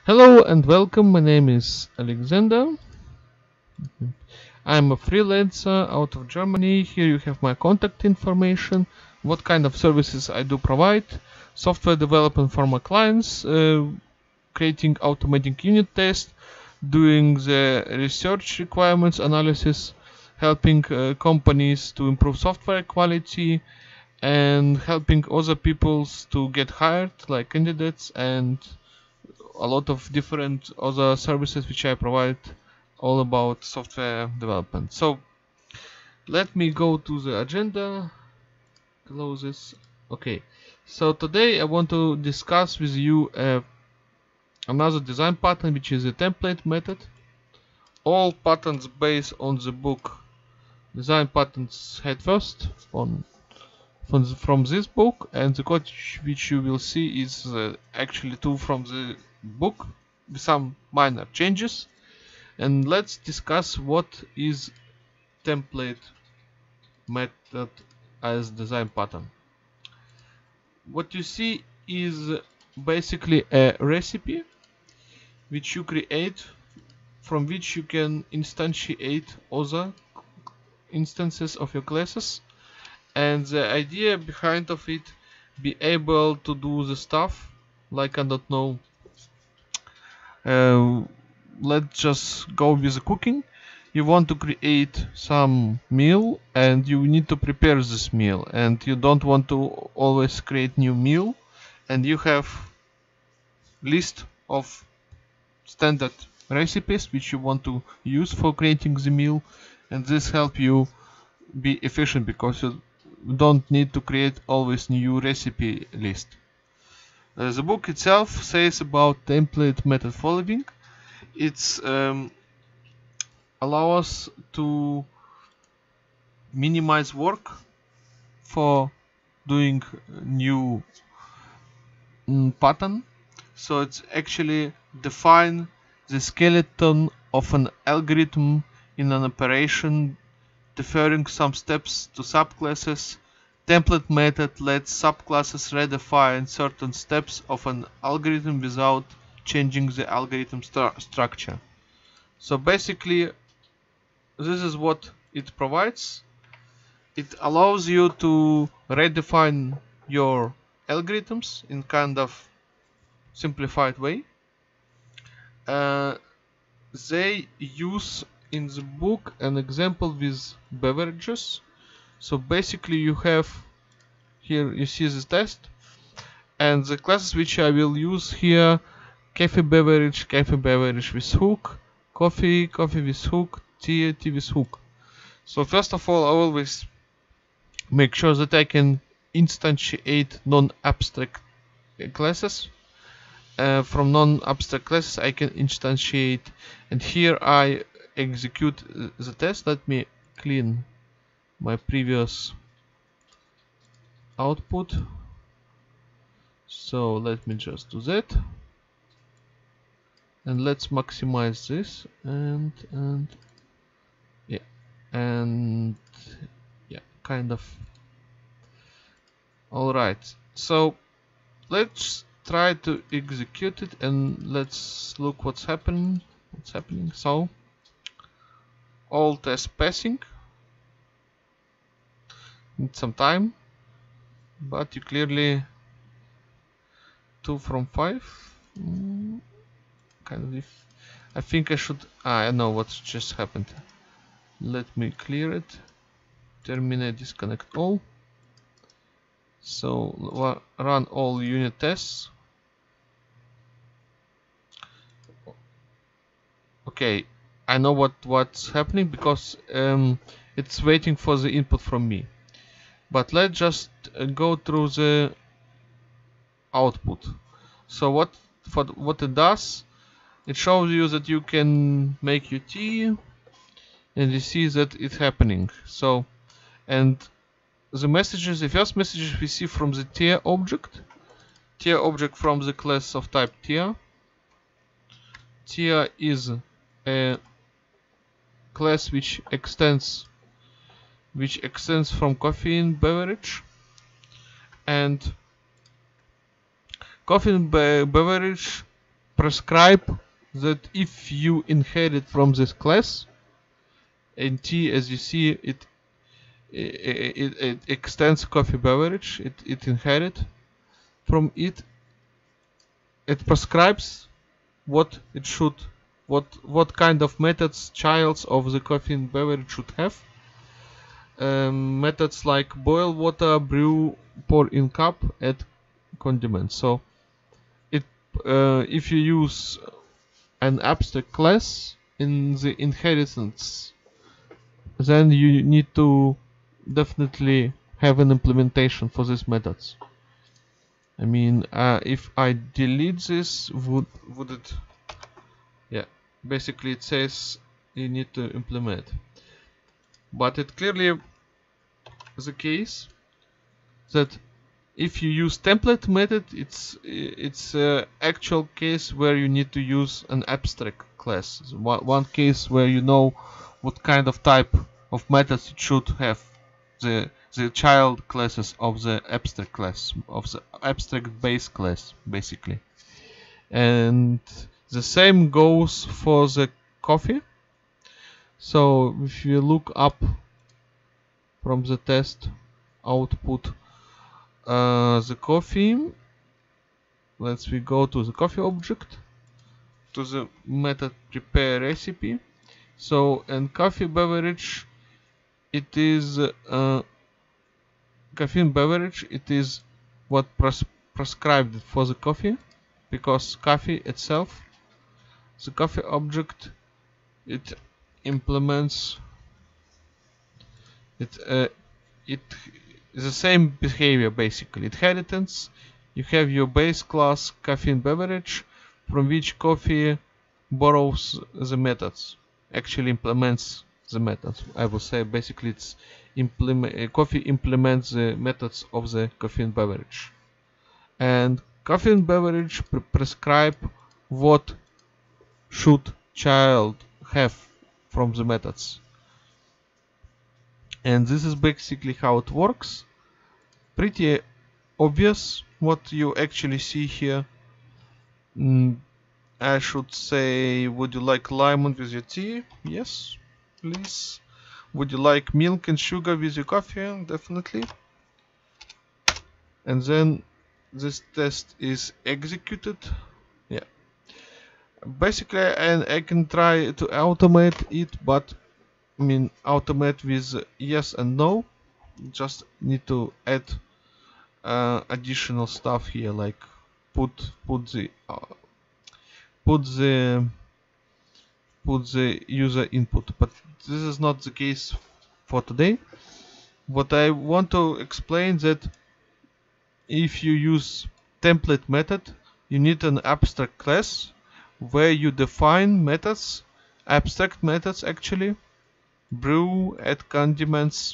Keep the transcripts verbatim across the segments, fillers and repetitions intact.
Hello and welcome. My name is Alexander. I'm a freelancer out of Germany. Here you have my contact information, what kind of services I do provide, software development for my clients, uh, creating automating unit tests, doing the research requirements analysis, helping uh, companies to improve software quality, and helping other peoples to get hired, like candidates, and a lot of different other services which I provide all about software development. So let me go to the agenda, close this. Okay, so today I want to discuss with you uh, another design pattern, which is a template method. All patterns based on the book Design Patterns Head First on from, the, from this book, and the code which you will see is uh, actually two from the book with some minor changes. And let's discuss what is template method as design pattern. What you see is basically a recipe which you create, from which you can instantiate other instances of your classes, and the idea behind of it be able to do the stuff like, I don't know, uh, let's just go with the cooking. You want to create some meal and you need to prepare this meal, and you don't want to always create new meal, and you have list of standard recipes which you want to use for creating the meal, and this help you be efficient because you don't need to create always new recipe list. Uh, the book itself says about template method following. It's um, allow us to minimize work for doing new mm, pattern. So it's actually define the skeleton of an algorithm in an operation, deferring some steps to subclasses. Template method lets subclasses redefine certain steps of an algorithm without changing the algorithm stru structure. So basically, this is what it provides. It allows you to redefine your algorithms in kind of simplified way. Uh, they use in the book an example with beverages. So basically you have here, you see this test, and the classes which I will use here: cafe beverage, cafe beverage with hook, coffee, coffee with hook, tea, tea with hook. So first of all, I always make sure that I can instantiate non-abstract classes. Uh, from non-abstract classes I can instantiate, and here I execute the test. Let me clean my previous output. So let me just do that, and let's maximize this, and and yeah, and yeah, kind of. All right, so let's try to execute it, and let's look what's happening. What's happening? So all test passing. Need some time, but you clearly two from five. Mm, kind of. If I think I should. Ah, I know what just happened. Let me clear it. Terminate. Disconnect all. So run all unit tests. Okay, I know what what's happening because um, it's waiting for the input from me. But let's just uh, go through the output. So what for what it does, it shows you that you can make your tea, and you see that it's happening. So, and the messages, the first messages we see from the tier object, tier object from the class of type tier. Tier is a class which extends which extends from caffeine beverage, and coffee be beverage prescribe that if you inherit from this class, and T, as you see, it it, it, it extends coffee beverage, it, it inherit from it, it prescribes what it should, what what kind of methods childs of the coffee and beverage should have. Um, methods like boil water, brew, pour in cup, add condiments. So it uh, if you use an abstract class in the inheritance, then you need to definitely have an implementation for these methods. I mean, uh, if I delete this, would would it? Yeah, basically it says you need to implement, but it clearly is the case that if you use template method, it's it's uh, actual case where you need to use an abstract class. One, one case where you know what kind of type of methods it should have, the the child classes of the abstract class, of the abstract base class, basically. And the same goes for the coffee. So if you look up from the test output uh, the coffee, let's we go to the coffee object, to the method prepare recipe. So in coffee beverage, it is uh, caffeine beverage, it is what pres prescribed for the coffee, because coffee itself, the coffee object, it implements it uh, it is the same behavior basically. Inheritance, you have your base class caffeine beverage, from which coffee borrows the methods, actually implements the methods. I would say basically it's implement uh, coffee implements the methods of the caffeine beverage, and caffeine beverage pre prescribe what should child have from the methods. And this is basically how it works. Pretty obvious what you actually see here. Mm, I should say, would you like lemon with your tea? Yes, please. Would you like milk and sugar with your coffee? Definitely. And then this test is executed. Yeah. Basically, and I can try to automate it, but I mean automate with yes and no. Just need to add uh, additional stuff here, like put put the uh, put the put the user input. But this is not the case for today. What I want to explain that if you use template method, you need an abstract class where you define methods, abstract methods actually, brew, add condiments,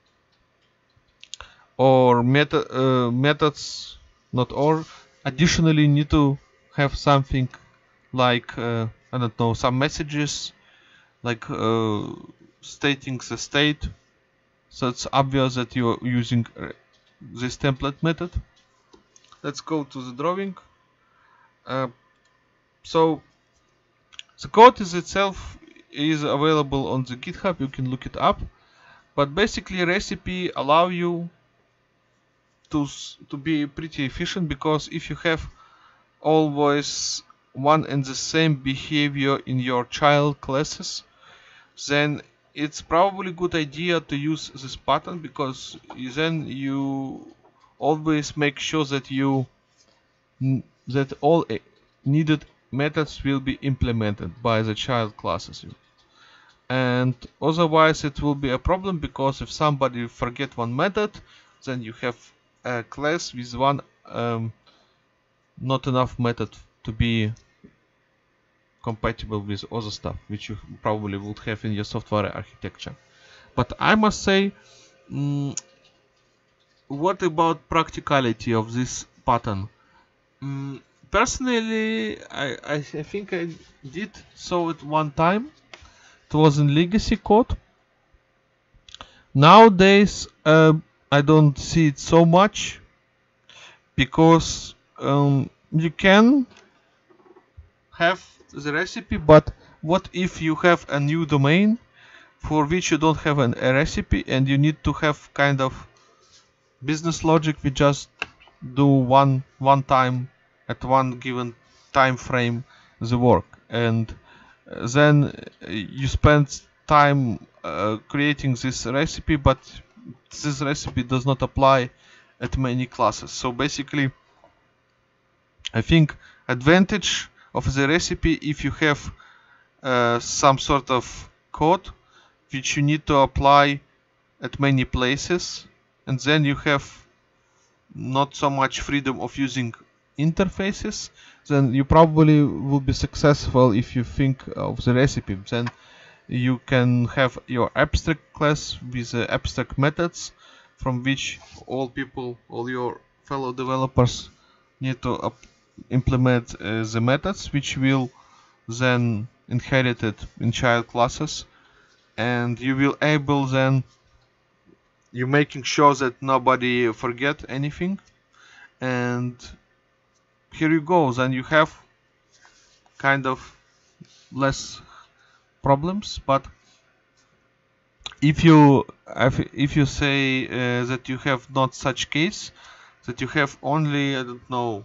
or meta, uh, methods, not or, additionally need to have something like, uh, I don't know, some messages, like uh, stating the state, so it's obvious that you're using uh, this template method. Let's go to the drawing. Uh, so the code is itself is available on the GitHub, you can look it up, but basically recipe allow you to to be pretty efficient, because if you have always one and the same behavior in your child classes, then it's probably a good idea to use this pattern, because then you always make sure that you that all needed methods will be implemented by the child classes. And otherwise it will be a problem, because if somebody forget one method, then you have a class with one um, not enough method to be compatible with other stuff which you probably would have in your software architecture. But I must say, mm, what about practicality of this pattern? Mm, personally, I, I, I think I did saw it one time. It was in legacy code. Nowadays, uh, I don't see it so much, because um, you can have the recipe, but what if you have a new domain for which you don't have an, a recipe, and you need to have kind of business logic? We just do one one time at one given time frame the work, and uh, then uh, you spend time uh, creating this recipe, but this recipe does not apply at many classes. So basically, I think advantage of the recipe, if you have uh, some sort of code which you need to apply at many places, and then you have not so much freedom of using interfaces, then you probably will be successful if you think of the recipe. Then you can have your abstract class with uh, abstract methods from which all people, all your fellow developers need to up implement uh, the methods, which will then inherit it in child classes, and you will able then you making sure that nobody forget anything. And here you go, then you have kind of less problems. But if you if you say uh, that you have not such case, that you have only, I don't know,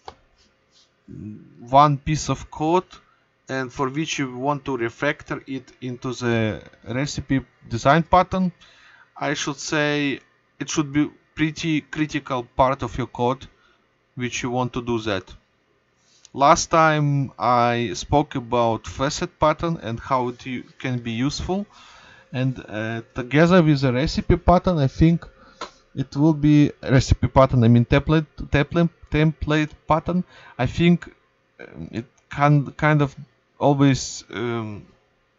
one piece of code, and for which you want to refactor it into the recipe design pattern, I should say it should be pretty critical part of your code which you want to do that. Last time I spoke about facet pattern and how it can be useful, and uh, together with the recipe pattern, I think it will be recipe pattern. I mean template template template pattern. I think um, it can kind of always um,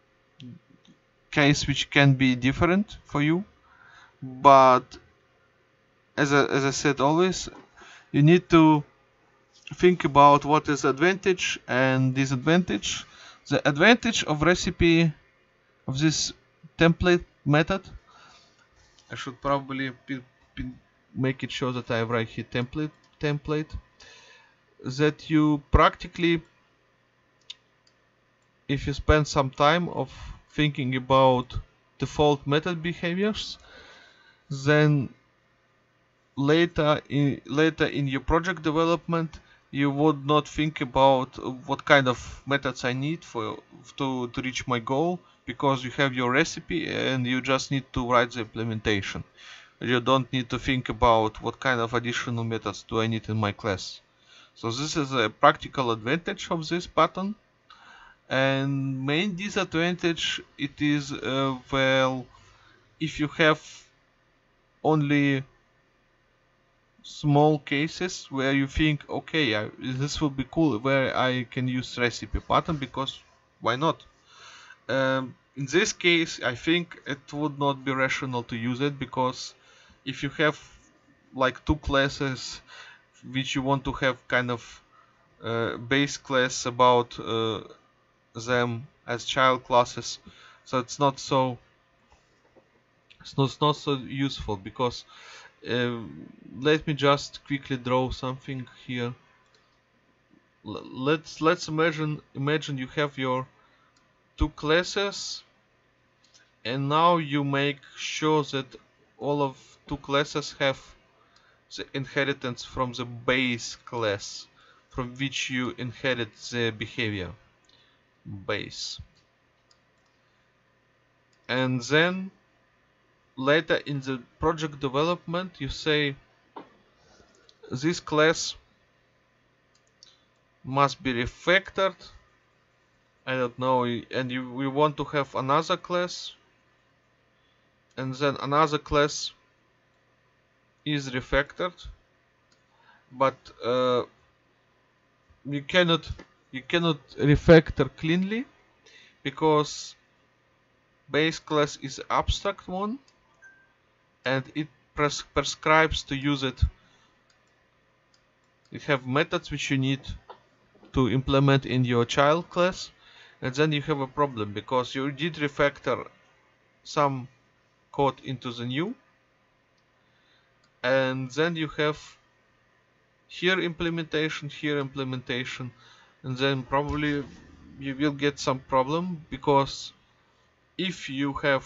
case which can be different for you, but as I, as I said, always you need to think about what is advantage and disadvantage. The advantage of recipe of this template method, I should probably be, be make it show that I write here template template that you practically, if you spend some time of thinking about default method behaviors, then later in later in your project development you would not think about what kind of methods I need for to, to reach my goal, because you have your recipe and you just need to write the implementation. You don't need to think about what kind of additional methods do I need in my class. So this is a practical advantage of this pattern. And main disadvantage, it is uh, well, if you have only small cases where you think, okay, I, this will be cool where I can use recipe pattern, because why not? Um, in this case, I think it would not be rational to use it, because if you have like two classes which you want to have kind of uh, base class about uh, them as child classes, so it's not so it's not, it's not so useful, because uh, let me just quickly draw something here. L let's let's imagine imagine you have your two classes, and now you make sure that all of two classes have the inheritance from the base class from which you inherit the behavior base. And then later in the project development you say this class must be refactored, I don't know, and you we want to have another class, and then another class is refactored, but uh, you cannot you cannot refactor cleanly, because base class is abstract one and it pres prescribes to use it. You have methods which you need to implement in your child class, and then you have a problem, because you did refactor some code into the new, and then you have here implementation, here implementation, and then probably you will get some problem, because if you have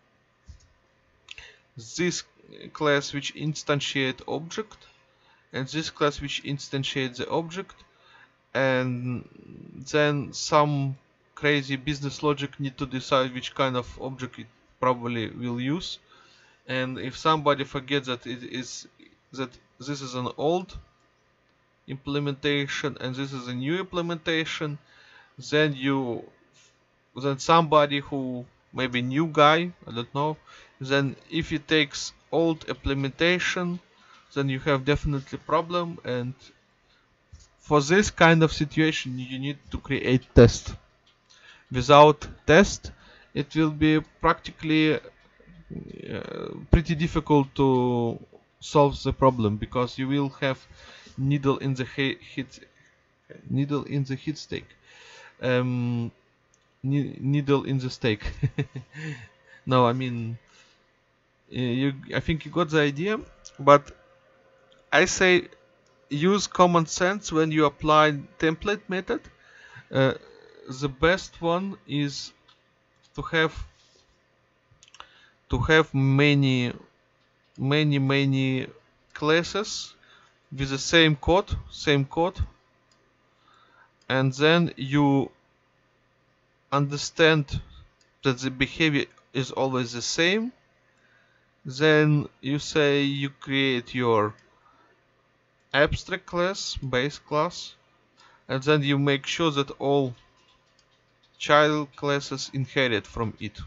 this class which instantiate object and this class which instantiates the object, and then some crazy business logic need to decide which kind of object it probably will use, and if somebody forgets that it is that this is an old implementation and this is a new implementation, then you then somebody who maybe new guy, I don't know, then if he takes old implementation, then you have definitely problem, and for this kind of situation you need to create test. Without test it will be practically uh, pretty difficult to solve the problem, because you will have needle in the hit needle in the hit stake um, needle in the stake. No, I mean, you I think you got the idea, but I say use common sense when you apply template method. Uh, the best one is to have to have many many many classes with the same code same code and then you understand that the behavior is always the same. Then you say you create your abstract class, base class, and then you make sure that all child classes inherit from it.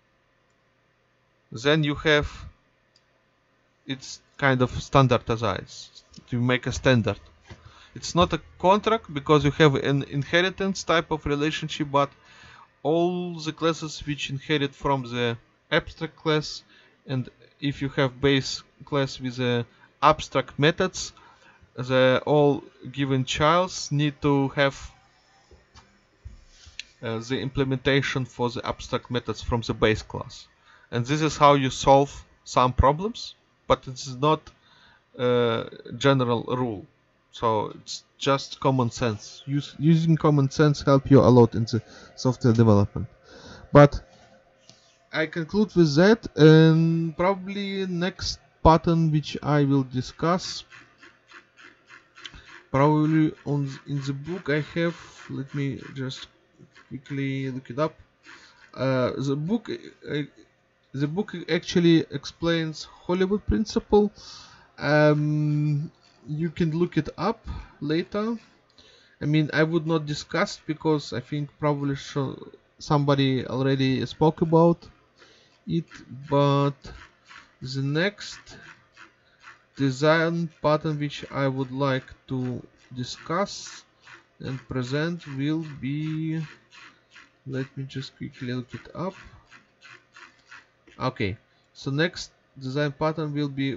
Then you have it's kind of standardized. You make a standard. It's not a contract because you have an inheritance type of relationship, but all the classes which inherit from the abstract class, and if you have base class with the abstract methods, the all given childs need to have uh, the implementation for the abstract methods from the base class. And this is how you solve some problems, but it is not a general rule. So it's just common sense. Use, using common sense help you a lot in the software development. But I conclude with that, and probably next pattern which I will discuss, probably on in the book I have. Let me just quickly look it up. Uh, the book, uh, the book actually explains Hollywood principle. Um, you can look it up later. I mean, I would not discuss because I think probably somebody already spoke about it, but the next design pattern which I would like to discuss and present will be, let me just quickly look it up. Okay, so next design pattern will be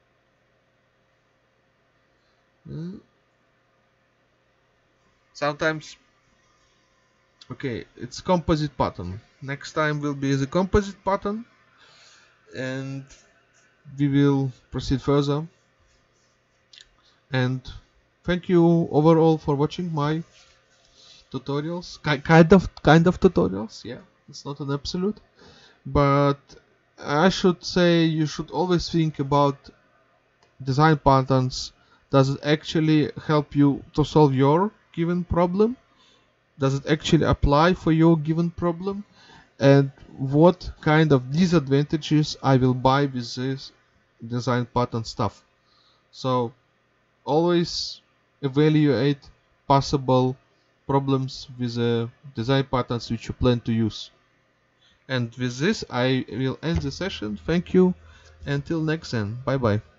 uh, sometimes okay, it's composite pattern. Next time will be the composite pattern, and we will proceed further. And thank you overall for watching my tutorials. Ki kind of kind of tutorials, yeah, it's not an absolute, but I should say you should always think about design patterns. Does it actually help you to solve your given problem? Does it actually apply for your given problem? And what kind of disadvantages I will buy with this design pattern stuff? So always evaluate possible problems with the design patterns which you plan to use. And with this I will end the session. Thank you. Until next time. Bye bye.